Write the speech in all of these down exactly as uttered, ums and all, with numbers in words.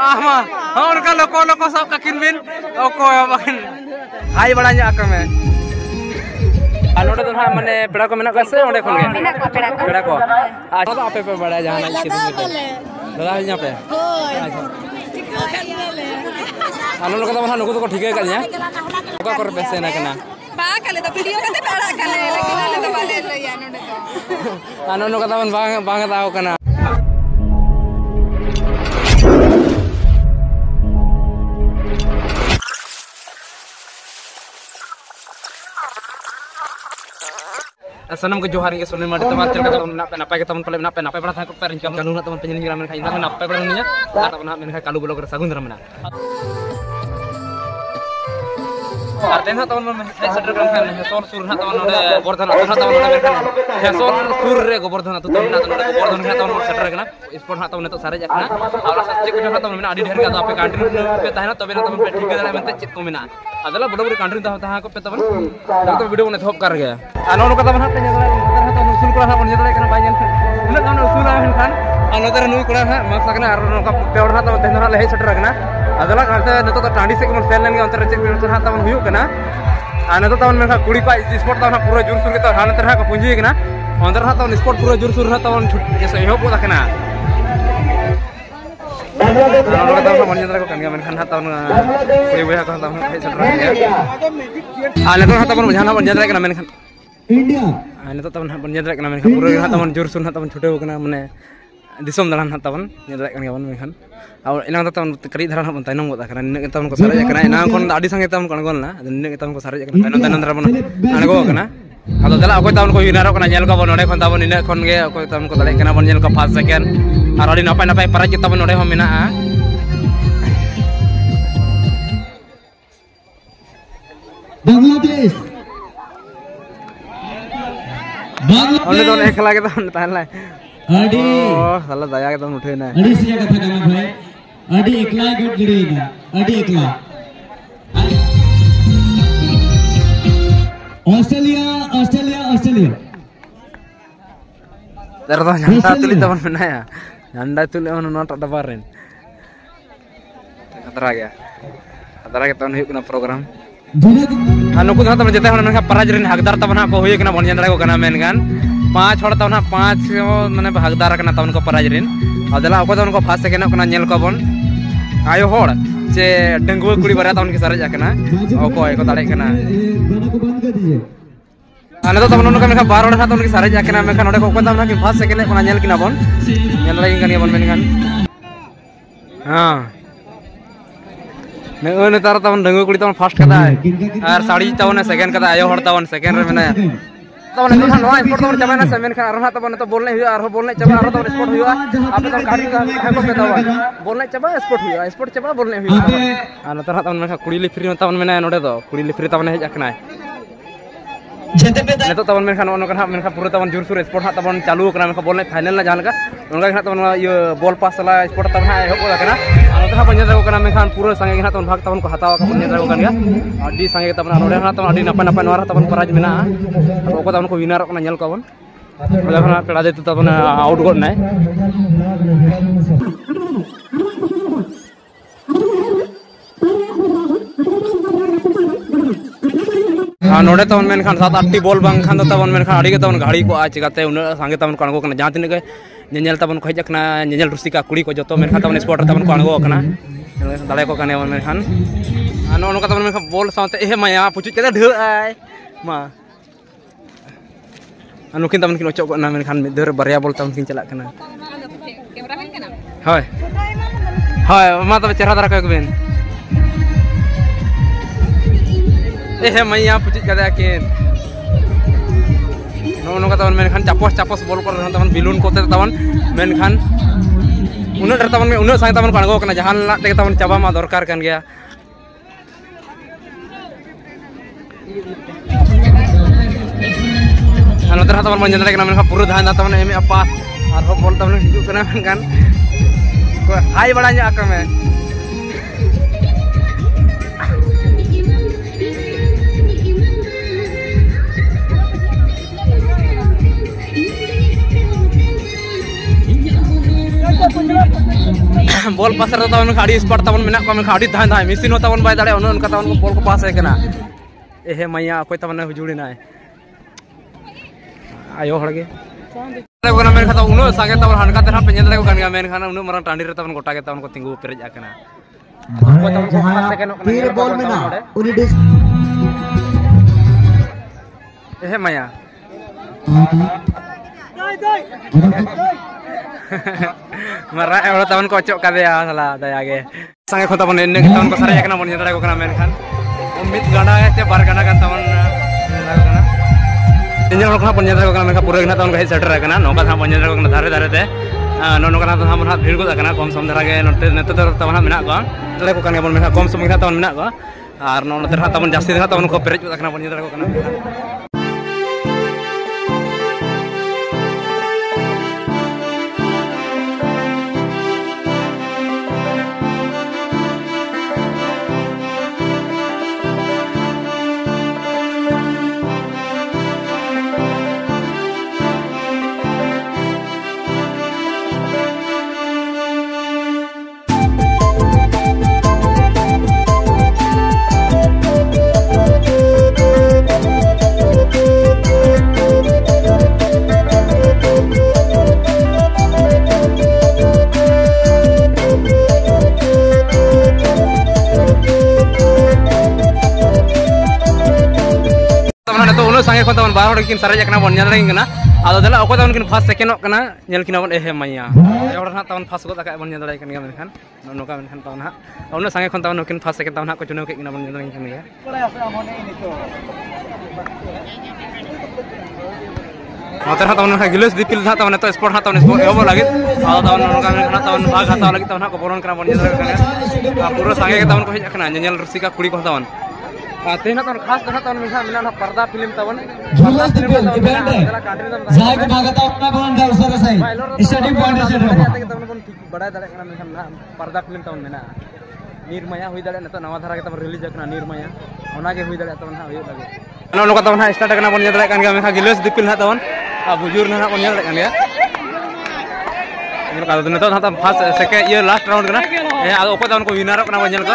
Ah, oh, kalau kalau kau sok kakin bin, oko makin. Hai badanya akam eh. Anu tu ha mane peda ko mena kase onde khon ge. Mena ko peda ko. Peda ko. Ah, to ape pe bada jahan ai kitu gitu. Dada nya pe. Hoi. Anu lo kata mana nuku to ठीक है कल nya. Oka kor bese na kana. Ba kale to video kate peda kale lekin ale to bale lo ya nonde to. Anu lo kata man bang bang tahu kana. Sanam ke Johar ke Sunan Madi teman cerita teman nak nak pakai teman paling nak nak pakai pernah pakai rincam kalau nak teman penyanyi ramen kain nak nak pakai pernahnya nak pernah main kalau belum kersagun ramen. Artinya teman teman saya sadar kan hesol sur nak teman ada Gordon atau nak teman ada kan hesol sur re Gordon atau teman nak teman Gordon nak teman sadar kan sport nak teman itu sare jakna awal saja kita nak teman ada di hari atau apa country pe tahina tapi nak teman pe ठीक हैmente cit ko mina adalah beda-beda country dah taha ko pe teman dak video ne thop kar gaya anu anu kata mana tanya kata anu usul kura pun nyata kana banyak unak anu usul kan anu tar nui kura ha maksa kana anu ka pewar ha teman tahina lehe sadar kana adalah kata neto tandi se kemon sel lengi antar cek video ha teman huyu kana anu to teman mereka kuri pa sport tahun pura jur sur kita hana terha ka punji kana antar ha teman sport pura jur sur ha teman ese yo pula kana anu kata teman nyata ko kan men kan ha teman kuri beha ka teman he sadar ya anu to ha teman jana ban nyata kana men kan India anu to teman ban nyata kana men kan pura ha teman jur sur ha teman chute kana mane disom dalan ha teman nyata kan gawan men kan aw inang teman kari dharan ha tainong gota kana nek teman ko sare kana inang kon adi sange teman kon gol na nek teman ko sare kana tainong tainong dara bon anago kana ado dala akoy teman ko winaro kana nyel ko bon ode kon teman ine kon ge akoy teman ko dale kana bon nyel ko first second ar adi napai napai para kita bon ode ho menaa Bangladesh Bangladesh onde don ekla ke teman tahan lai Adi oh salah daya ke teman uठे ना Adi siya kata kami bhai Adi ekla good gede na Adi ekla Australia Australia Australia Terus nyanda tulis teman mana ya nyanda tulis mana nonton daparin kata lagi ya kata lagi tahun hidup kena program anu ku teman jete hona mereka parajirin hagdar teman aku hidup kena bon nyanda ko kena main kan पांच हड़ तवन पांच माने भागदार कना तवन को पराजरिन अदला को तवन को फास्ट सेकेंड कना नेल को बन आयो हड़ जे डंगुआ कुड़ी बारे तवन के सारे जाकना ओको एको दाड़े कना आने तो तवन का मेखा बार हड़ तवन के सारे जाकना मेखा नडे को को तवन के फास्ट सेकेंड कना नेल किना बन नेल लागिन कनी बन मेन kan हां ने ओने तार तवन डंगुआ कुड़ी तवन फास्ट कदा आर साड़ी तवन सेकेंड कदा आयो हड़ तवन सेकेंड रे मेना तवन तो नवा स्पोर्ट तवन चबाना से मेन खान तवन तो बोलने हुआ आरो बोलने चबा आरो तवन स्पोर्ट हुआ आपे तवन गाड़ी का है को पे तवन बोलने चबा स्पोर्ट हुआ स्पोर्ट चबा बोलने हुआ आ नतर तवन में कुड़ी लिफ्री तवन में नोडे दो कुड़ी लिफ्री तवन हे जाकना जेते पे नेतो तवन में खान ओन का में पूरा तवन जोर सुर स्पोर्ट हा तवन चालू कना में बोलने फाइनल ना जानका उनका खान तवन ये बॉल पास ला स्पोर्ट तवन है हो कना नतर हा पंजा को कना में खान पूरा संगे खान तवन भाग तवन को हतावा का पंजा को कना अडी संगे तवन नोडे खान तवन अडी नपा नपा नोरा तवन पराज मेना ओको तवन को विनर कना नेल कोवन ओला खान पेड़ा देते तवन आउट गोल नाय नोडे तवन मेन खान सात आठ बॉल बांग खान तवन मेन खान अड़ी तवन गाड़ी को आज चिकाते उन संगे तवन को अणगो कना जहां तिन के नेल तवन को हजकना नेल रुसिका कुड़ी को जतो मेन खान तवन स्पोर्ट तवन को अणगो कना दाले को कने मेन खान अन ओन का तवन मेन बॉल साथे ए माया पुचु केदा ढ आय मा अनुकिन तवन किन ओचो ना मेन खान मिदर बारिया बॉल तवन किन चला कना कैमरा मेन कना हाय हाय मा तब चेहरा दरा को बेन eh maya pucit kada akin no no kata men khan capos capos bol kor taman bilun kote taman men khan uno dar taman uno sang taman kango kana jahan la te taman caba ma dorkar kan gaya anu ter taman manjandra kana men khan puru dhahan taman eme apa ar bol taman hiju kana men kan hai badanya akame bol pasar tahun kali sport tahun menak kami kali tahan tahan mesin tahun bay tadi unon kata tahun bol ko pas kena eh maya aku tahun hujuri nai ayo lagi aku kena main kata uno sangat tahun han kata tahun penyedar aku kan main karena uno marang tandir tahun kota kita tahun ko tinggu perej kena aku tahun ko pas kena तीर बॉल में ना उन्हीं डिस eh maya marah eh tahun kocok kali ya salah daya ge sangat kota tahun ini tahun ko saraya kena penyedar aku kena main kan umit gana ya bar gana kan tahun kena ini orang kena penyedar aku kena main pura kena tahun ko setter kena noka tahun penyedar aku kena dhare dhare te nono kena tahun hat bhir ko kena kom som dhara ge note nete tahun hat menak ko tale ko kan ge bon menak kom som kena tahun menak ko ar nono terha tahun jasti terha tahun ko perej kena penyedar aku kena sange kon tahun baru kin saraya kena bon nyalring kena ado dela aku tahun kin first second kena nyel kina bon eh maya ya orang tahun first ko tak bon nyalring kan kan kan nono kan kan tahun ha ono sange kon tahun kin first second tahun ha ko juno ke kina bon nyalring kan ya motor ha tahun ha gilos dipil ha tahun itu sport ha tahun sport ebo lagi ado tahun nono kan kena tahun bag ha tahun lagi tahun ha ko boron kena bon nyalring kan puro sange ke tahun ko hej kena nyel rusika kuri ko tahun Tehna tahun khas tahun tahun misal mina parda film tahun जुलूस दिपिल event है जाए के भागता अपना बहन डाल sir सही starting point से रहो tahun pun बड़ा दले kena misal parda film tahun mina nirmaya hui dale neto nawa dhara ke tahun release kena nirmaya ona ge hui dale tahun ha hui lagi ana loka tahun ha start kena bon dale kan ga mekha gilos dipil ha tahun bujur na bon dale kan ya ini kalau neto tahun first second year last round kena eh ado ko tahun ko winner kena bon ko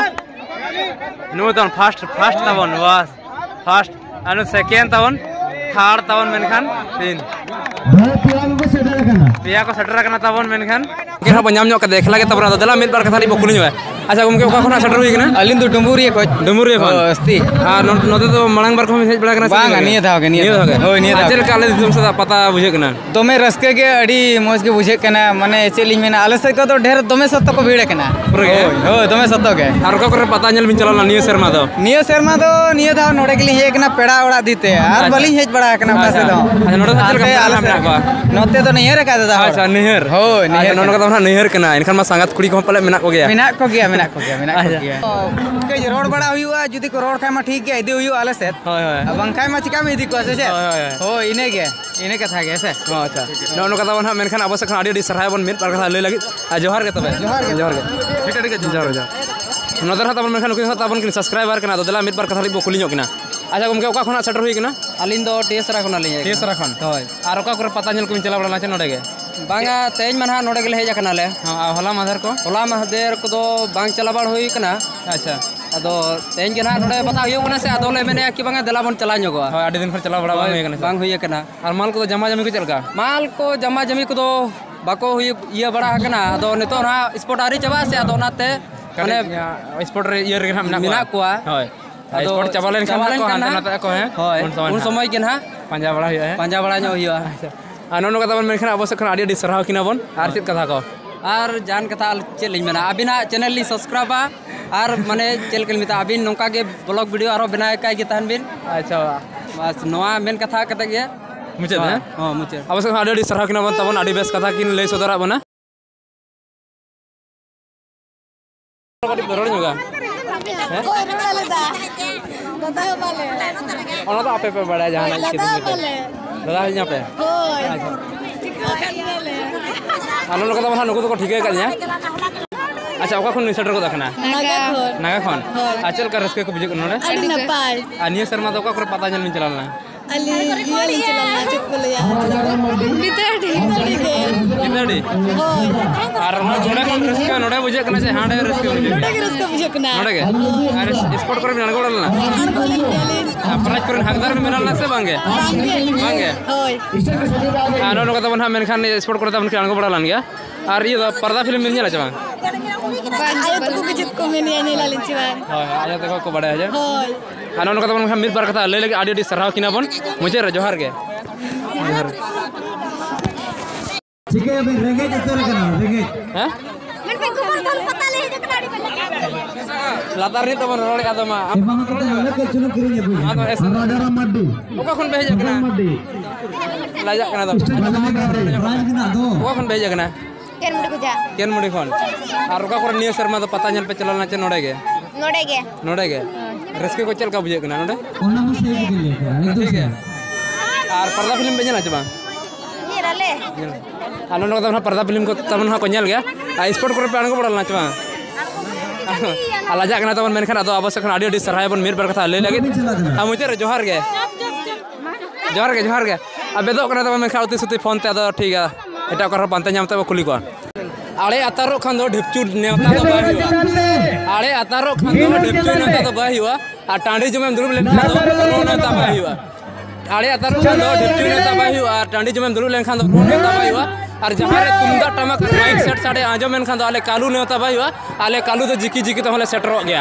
no tahun first first tahun was first anu second tahun third tahun menkan tin पिया को shutter करना पिया को shutter करना tahun menkan kira penyam nyok ke dekla ke tabra dala min bar kathali bokuli nywa acha gumke oka khona setter hui kana alin do dumburi ko dumburi ko asti ar note to malang bar ko hej bala kana bang niya tha ge niya tha hoi niya tha achel kale dum sada pata bujhe kana tome raske ge adi moj ge bujhe kana mane cheliñ mena ale se ko to ढेर tome satto ko bhide kana pure ge hoi tome satto ge ar ko kore pata nyel bin chalala niya serma do niya serma do niya tha node ge li he kana peda oda dite ar balin hej bada kana pase do acha node achel ka ale mena ko note to nihar ka da acha nihar hoi nihar nono ka na nihar kana enkan ma sangat kuri ko pale mena ko ge mena ko ge mena ko ge mena ko ge ke road bada huyua judi ko road khai ma ठीक ge idi huyu ale set hoi hoi abang khai ma chika me idi ko ase se hoi ine ge ine ka tha ge se oh acha nono ka tahun ha menkan abosek adi adi sarhay bon mit par ka lei lagi johar ge tobe johar ge johar ge ठीक है ठीक है johar johar nodar ha tabon menkan ko tabon kin subscriber kana dela mit par ka thali bo kuli nyok kina acha gumke oka khona setter hui kina alin do tesra khona liye tesra khon hoi ar oka kore pata nyel ko chala bala nache node ge banga teñ man ha node gele heja kana le ha hola madhar ko hola mahder ko do bang chala bal hui kana acha ado teñ ge na node pata hu kana se ado le mene ki banga dela bon chala nyogo hoy adi din khar chala bala bang hui kana bang hui kana ar mal ko jama jami ko chalka mal ko jama jami ko do bako hui iya bada kana ado neto na sport ari chaba se ado nate mane sport re year ge na mina ko hoy sport chaba len kan ko han nate ko he hoy un somoy gen ha panja bala hui he panja bala nyo hui a nono kata bon menkan abosek khana adi adi sarhaw kina bon ar chit katha ko ar jan katha chel liñ mena abina channel li subscribe ar mane chel kel mita abin nongka ge blog video aro benay kai ge tahan bin acha bas noa men katha kata ge mucet ha oh mucet abosek adi adi sarhaw kina bon tabon adi bes katha kin lei sodara bona kadi doror juga he ono to ape pe bada jahana kidin dada nya pe alo lo kata mana nuku to ठीक है kanya acha oka khon setter ko dakna naga khon naga khon achel ka raske ko bujhe ko node adi napai aniya serma to oka kore pata nyal min chalalna Ali iya lincah macet boleh ya. Kita di kita di kita di. Karena node kan risk node bujek kena sih, hande risk bujek. Node ke risk bujek kena. Node ke? Harus sport kore minal goral na. Apalagi kore hakdar minal na se bangge. Bangge. Oi. Ano no kata mana menkan sport kore taman kian goral lan ya. Ar iya parda film ini lah coba. Ayo tuh kejut komen ya nih lalin ciban. Oh, ayo tuh kau bada aja. Oi. Ano no kata mana hamil bar kata le lagi adi di sarau kina pun, mujhe johar ke. Johar. ठीक है अभी रेंगे जते रखना रेंगे Hah? Men pe kumar dal pata le je kena di balik. Latar ni teman role kata mah. emang kita nak ke chunu kirinya bu Atau es. radara maddu Oka kon beja kena. maddi Lajak kena tuh. raj kena do Oka kon beja kena. Ken muda kuja. Kian mudi kon. Ar oka kon niya serma to pata nyal pe chalal nache node ge. Node ge. Node ge. Risk ko chal ka buje kena node. ona mo save ke लिए itu ठीक है. Ar parda film beja na coba. Ni rale. Ano no kata parda film ko taman ha ko nyal gaya. A sport kore pe ango bodal na coba. Alajak kena taman menkan atau apa sekan adi di sarai pun mir bar kata le lagi. Amu cer johar ge. Johar ge johar ge. Abe do kena taman menkan uti suti phone te ado ठीक है. Eta kor pante nyam te kuli ko. Ale ataro khan do dhipchu neota do bai huwa. Ale ataro khan do dhipchu neota do bai huwa. A tandi jumem durub le do no neota bai huwa. Ale ataro khan do dhipchu neota bai huwa. A tandi jumem durub le khan do no neota bai huwa. और जहाँ रे तुमदा टमक mic set साड़े आजो main Khan तो आले कालू ने होता भाई हुआ आले कालू तो जिकी जिकी तो हले सेटर हो गया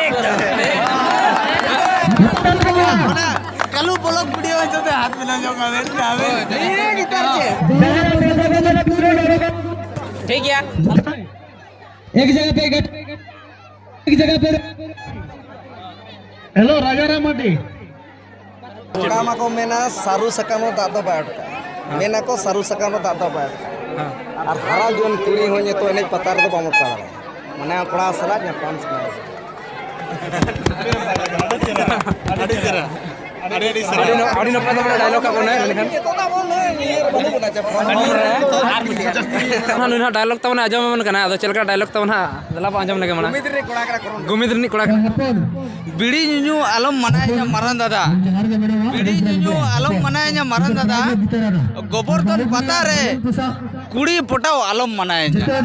कालू ब्लॉग वीडियो जो ते हाथ मिला जो कमेंट आवे ये गिटार छे ठीक है एक जगह पे एक जगह पे हेलो राजा राम मड्डी काम को मेना सारू सकानो दादो बाट मेना को सारू सकानो दादो बाट और हरा जोन कुड़ी होने तो एने पता रे तो बामो पड़ा माने कोड़ा सला ने पांच में अड़ी तेरा अड़ी अड़ी सला अड़ी अड़ी न पता बड़ा डायलॉग का कोने लेकिन ये तो ना बोल ये बनी बना चे फोन हां नुना डायलॉग तो ना आजम मन कना अदो चलका डायलॉग तो ना दला आजम लगे मना गुमित रे कोड़ा करा करो गुमित नी कोड़ा बिड़ी न्यू आलम मनाया मरन दादा बिड़ी न्यू आलम मनाया मरन दादा गोबर्धन पता रे कुड़ी पटाओ आलम मनाया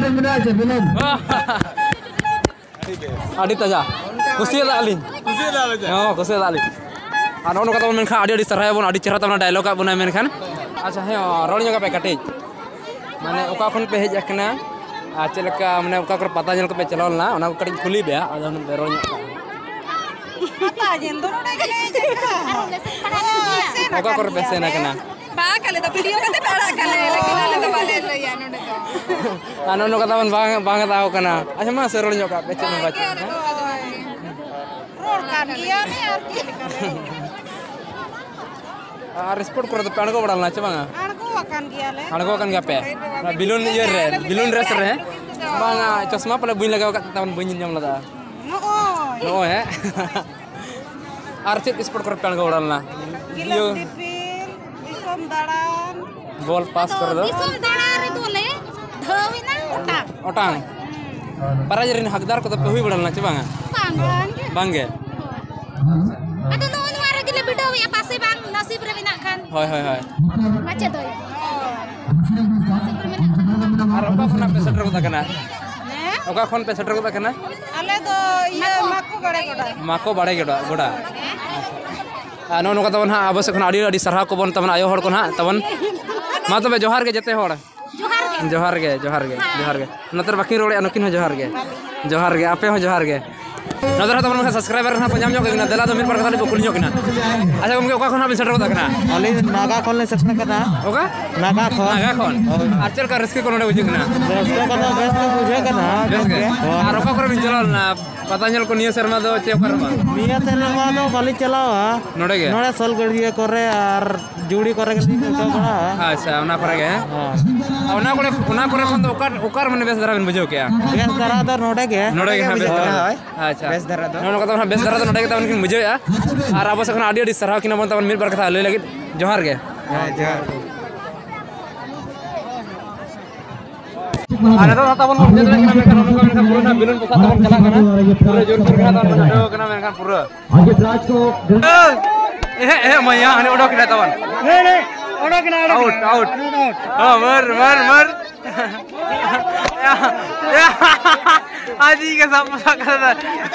अड़ी तजा खुशी दा अली खुशी दा हां खुशी दा Ali ano no kata men khan adi adi sarai bon adi chehra tamna dialogue ka buna men khan acha he rol nyoga pe kate mane oka khon pe hej akna a chelaka mane oka kor pata nyel ko pe chalol na ona ko kadi khuli be ado no rol nyoga Pata jen dono na kene je. oka kor pe sena kana Ba kale to video kate pera kale lekin ale to bale le ya node to. ano no kata ban bang bang tao kana acha ma se rol nyoga pe cheno baca Ror kan dia ni arti kale. ar sport kor to pe ango badal na cha banga Argo akan dia le. ango kan ga pe bilun ye re bilun res re banga chosma pala buin lagaw ka taman buin nyam lada No. no he ar chet sport kor pe ango badal na Gilang dipil, isom daran. ball pass kor do Isom daran itu le. Dhawina utang. otang para jerin hakdar ko to pe hui badal na cha banga Panggang. bangge Aduh no no ara gila bidaw ya pase bang nasib re binakan. hoy hoy hoy Macet doy. ar oka khona pe setter ko ta kana Ne? oka khon pe setter ko ta kana Ale do iya maku gade goda. mako bade goda goda ano no kata bon ha abos khon adi adi sarha ko bon taman ayo hor ko na taman ma to be johar ge jete hor Johar ge. johar ge johar ge johar ge natar bakin role anokin ho johar ge johar ge ape ho johar ge natar taman ma subscriber na panjam jog na dela do mir par kali bokul nyok na acha gomke oka khon abi setter ko ta kana ओली नागा खोल ले सकना करना oka Naga खोल naga khon archer ka risk ko node bujik na बेस्ट करना बेस्ट बुझे करना beres ge ar oka kor bin jalal na pata nyel ko niya serma do che karma मिया तेरे वालो बाली चलावा node ge नोड़े सोल गड़िए करे और जुड़ी करे के तो बड़ा acha ona kore ge ona kore ona kore khon do okar okar mane bes dara bin bujau kya बेस्ट करा तो नोड़े के node ge ha bes dara acha bes dara do nono kata bes dara do node ge taman kin bujau ya ar abos khon adi adi sarha kina bon taman mir bar kata le lagi johar ge ana to taman mo jadra kina men kan ono kan pura na bilun pusat taman chala kana pura jor jor kana taman do kana men kan pura आगे राज को eh eh maya hane odok kena tawan नहीं नहीं ओड़ा के ना out out oh mer mer mer ya ya aji ke sama kata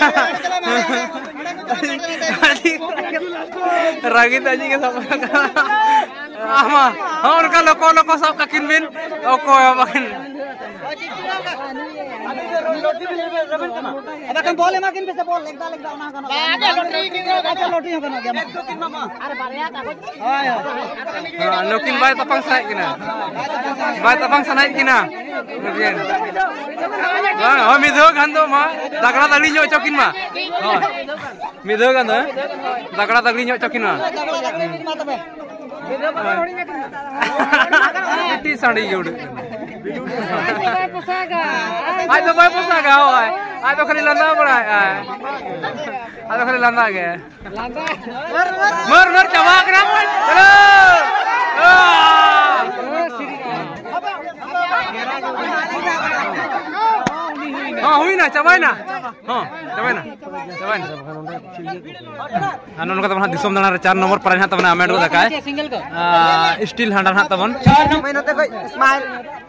aji ragit aji ke sama kata ama और का लोको लोको सब kakin bin oko ya makin ada kan boleh makin bisa boleh legda legda na kana ada lotri kira ada lotri kana gya ma are barya ta ko ha lokin bai tapang sanai kina bai tapang sanai kina lokin ha ha midho gando ma dagra dagri nyo chokin ma ha midho gando dagra dagri nyo chokin ma Itu sandi jodoh. Ayo boy posaga, boy. Ayo kali landa berai. Ayo kali landa ke. Landa. Mer mer coba kenapa? Halo. Oh, hui na, coba na. Oh, coba na. Coba na. Anu kata mana disom dalam rencana nomor peran hata mana amen kata kai. Steel handal hata mon. महीनों तक smile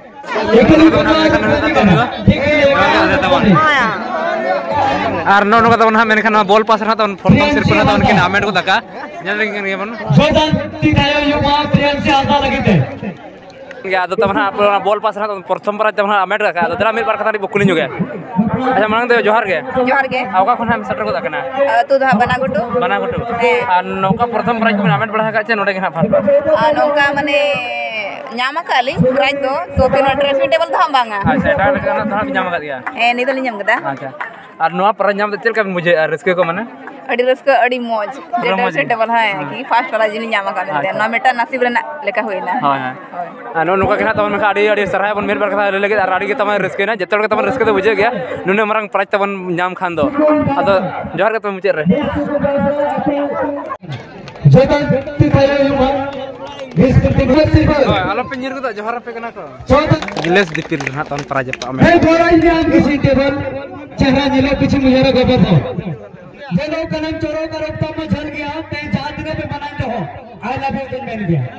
আর নন কথা বন হামেন খানা ball pass না তন phone সির কোনা তন কিনা আমেড কো দাকা জানেন কি বন जोरदार टिकायो युवा प्रेम से आधा लगे ya ado tamna apna bol pas na ton prothom par tamna amed raka ado dara mir bar kata bokuli nyoge acha manang de johar ge जोहार के awka khon ham setter ko dakana तू धा बना गुटू bana gotu ar noka prothom par kun amed bada ka che node ge na fast नौका माने ᱧᱟᱢᱟ ᱠᱟᱞᱤ ᱯᱨᱟইᱡ ᱫᱚ ᱛᱚ ᱛᱤᱱᱟᱹᱜ ᱰᱨᱮᱥᱤᱝ ᱴᱮᱵᱚᱞ ᱫᱚ ᱵᱟᱝᱟ acha eta kana thana bi nyam kat ya ᱦᱮᱸ ᱱᱤᱛ ᱫᱚᱞᱤᱧ ᱧᱟᱢ ᱠᱟᱫᱟ acha ar noa par nyam de chel ka mujhe risk ko mana ᱟᱹᱰᱤ ᱨᱟᱹᱥᱠᱟᱹ ᱟᱹᱰᱤ ᱢᱚᱡᱽ ᱡᱮ ᱰᱨᱮᱥᱤᱝ ᱴᱮᱵᱚᱞ ᱦᱮᱸ ᱠᱤ ᱯᱷᱟᱥᱴ ᱣᱟला ᱡᱤᱱᱤ ᱧᱟᱢ ᱠᱟᱫᱟ ᱱᱚᱣᱟ ᱢᱤᱫᱴᱟᱝ ᱱᱟᱥᱤᱵ ᱨᱮᱱᱟᱜ ᱞᱮᱠᱟ ᱦᱩᱭᱱᱟ ᱦᱳᱭ ᱦᱳᱭ ᱟᱨ ᱱᱚᱝᱠᱟ ᱜᱮ ᱱᱟᱜ ᱛᱟᱵᱚᱱ ᱢᱮᱱᱠᱷᱟᱱ ᱟᱹᱰᱤ ᱟᱹᱰᱤ ᱥᱟᱨᱦᱟᱣ ᱵᱚᱱ ᱢᱮᱱ ᱵᱟᱨ ᱠᱟᱛᱷᱟ ᱞᱟᱹᱭ ᱞᱟᱹᱜᱤᱫ ᱟᱨ ᱟᱹᱰᱤ ᱜᱮ ᱛᱟᱵᱚᱱ ᱨᱟᱹᱥᱠᱟᱹᱭᱱᱟ ᱡᱚᱛᱚ ᱦᱚᱲ ᱜᱮ ᱛᱟᱵᱚᱱ ᱨᱟᱹᱥᱠᱟᱹ ᱫᱚ ᱵᱩᱡᱷᱟᱹᱜ ᱜᱮᱭᱟ ᱱᱩᱱᱟᱹᱜ ᱢᱟᱨᱟᱝ ᱯᱨᱟইᱡᱽ ᱛᱟᱵᱚᱱ ᱧᱟᱢ ᱠᱷᱟᱱ ᱫᱚ ᱟᱫᱚ ᱡᱚᱦᱟᱨ ᱜᱮ ᱛᱚᱵᱮ ᱢᱩᱪᱟᱹᱫ ᱨᱮ जोरदार टिकायो युवा बीस करते हैं ᱦᱳᱭ ᱟᱞᱚ ᱯᱮ ᱧᱤᱨ ᱜᱚᱫᱟ ᱡᱚᱦᱟᱨ ᱟᱯᱮ ᱠᱟᱱᱟ ᱠᱚ जोरदार ᱜᱤᱞᱮᱥ ᱫᱤᱯᱤᱞ ᱱᱟᱜ ᱛᱟᱵᱚᱱ ᱯᱨᱟइᱡᱽ ᱯᱟ ᱟᱢᱮ है बोरा इंडिया किसी टेबल चेहरा नीला पीछे मुझे खबर हो ये लोग कलम चोरों का रफ्ता में चल गया कहीं जात ने पे बनाए हो आई लव यू तुम बन गया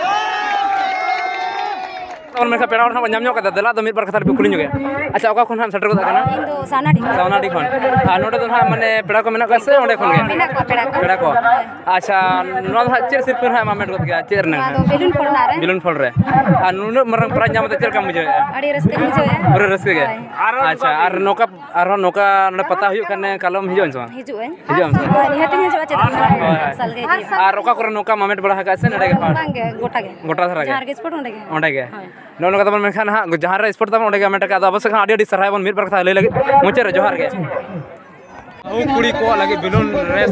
ᱛᱟᱵᱚᱱ ᱢᱮᱱᱠᱷᱟᱱ ᱯᱮᱲᱟ ᱦᱚᱲ ᱦᱚᱸ ᱧᱟᱢ ᱧᱚᱜ ᱠᱟᱫᱟ ᱫᱮᱞᱟ ᱫᱚ ᱢᱤᱫ ᱵᱟᱨ ᱠᱟᱛᱷᱟ ᱵᱩᱠᱩᱞᱤ ᱧᱚᱜ ᱟᱪᱪᱷᱟ ᱚᱠᱟ ᱠᱷᱚᱱ ᱦᱟᱸᱜ ᱥᱮᱴᱮᱨ ᱜᱚᱫ ᱠᱟᱱᱟ ᱤᱧ ᱫᱚ ᱥᱟᱣᱱᱟᱰᱤ ᱥᱟᱣᱱᱟᱰᱤ ᱠᱷᱚᱱ ᱟᱨ ᱱᱚᱰᱮ ᱫᱚ ᱦᱟᱸᱜ ᱢᱟᱱᱮ ᱯᱮᱲᱟ ᱠᱚ ᱢᱮᱱᱟᱜ ᱠᱚᱣᱟ ᱥᱮ ᱚᱸᱰᱮ ᱠᱷᱚᱱ ᱜᱮ ᱢᱮᱱᱟᱜ ᱠᱚᱣᱟ ᱯᱮᱲᱟ ᱠᱚ ᱯᱮᱲᱟ ᱠᱚ ᱟᱪᱪᱷᱟ ᱱᱚᱣᱟ ᱫᱚ ᱦᱟᱸᱜ ᱪᱮᱫ ᱥᱤᱨᱯᱟᱹ ᱦᱟᱸᱜ ᱟᱢᱮᱴ ᱜᱚᱫ ᱜᱮᱭᱟ ᱪᱮᱫ ᱨᱮᱱᱟᱜ ᱟᱫᱚ ᱵᱮᱞᱩᱱ ᱯᱷᱚᱞᱱᱟ ᱨᱮ ᱵᱤᱞᱩᱱ ᱯᱷᱚᱞ ᱨᱮ ᱟᱨ ᱱᱩᱱᱟᱹᱜ ᱢᱟᱨᱟᱝ ᱯᱨᱟইᱡᱽ ᱧᱟᱢ ᱠᱟᱛᱮ ᱪᱮᱫ ᱞᱮᱠᱟᱢ ᱵᱩᱡᱷᱟᱹᱣᱮᱜᱼᱟ ᱟᱹᱰᱤ ᱨᱟᱹᱥᱠᱟᱹ ᱵᱩᱡᱷᱟᱹᱣᱟ ᱯᱩᱨᱟᱹ ᱨᱟᱹᱥᱠᱟᱹ ᱜᱮ ᱟᱪᱪᱷᱟ ᱟᱨ ᱱᱚᱝᱠᱟ ᱟᱨᱦᱚᱸ ᱱᱚᱝᱠᱟ ᱱᱚᱰᱮ ᱯᱟᱛᱟ ᱦᱩᱭᱩᱜ ᱠᱷᱟᱱ ᱠᱟᱞᱚᱢ ᱦᱤᱡᱩᱜ ᱟᱹᱧ ᱥᱮ ᱵᱟᱝ ᱦᱤᱡᱩᱜ ᱟᱹᱧ ᱦᱤᱡᱩᱜ ᱟᱢ ᱥᱮ ᱱᱤᱦᱟᱹᱛᱤᱧ ᱦᱤᱡᱩᱜᱼᱟ ᱪᱮᱫᱟᱜ ᱥᱟᱞ ᱜᱮ ᱟᱨ ᱚᱠᱟ ᱠᱚᱨᱮ ᱱᱚᱝᱠᱟ ᱟᱢᱮᱴ ᱵᱟᱲᱟ ᱟᱠᱟᱫ ᱥᱮ ᱱᱚᱰᱮ ᱜᱮ ᱵᱟᱝ ᱜᱮ ᱜᱚᱴᱟ ᱜᱮ ᱜᱚᱴᱟ ᱫᱷᱟᱨᱟ ᱜᱮ ᱡᱟᱦᱟᱸ ᱨᱮᱜᱮ ᱥᱯᱚᱴ ᱚᱸᱰᱮ ᱜᱮ ᱚᱸᱰᱮ ᱜᱮ ᱱᱚᱜᱼᱚ ᱱᱚᱝᱠᱟ ᱛᱟᱵᱚᱱ ᱢᱮᱱᱠᱷᱟᱱ ᱦᱟᱸᱜ ᱡᱟᱦᱟᱸ ᱨᱮ ᱥᱯᱚᱴ ᱛᱟᱵᱚᱱ ᱚᱸᱰᱮ ᱜᱮ ᱟᱢᱮᱴ ᱟᱠᱟᱫ ᱟᱫᱚ ᱚᱵᱚᱥᱥᱳᱭ ᱟᱹᱰᱤ ᱟᱹᱰᱤ ᱥᱟᱨᱦᱟᱣ ᱵᱚᱱ ᱢᱤᱫ ᱵᱟᱨ ᱠᱟᱛᱷᱟ ᱞᱟᱹᱭ ᱞᱟᱹᱜᱤᱫ ᱢᱩᱪᱟᱹᱫ ᱨᱮ ᱡᱚᱦᱟᱨ ᱜᱮ कुड़ी को लगे बिलुन रेस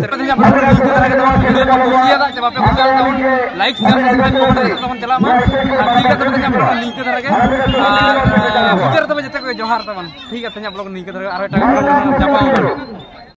लाइक सब्सक्राइब को चला मा ठीक है तब हम लोग लिंक धरगे और फिर तब जते को जोहार तबन ठीक है तब हम लोग लिंक धरगे और टाइम जापाओ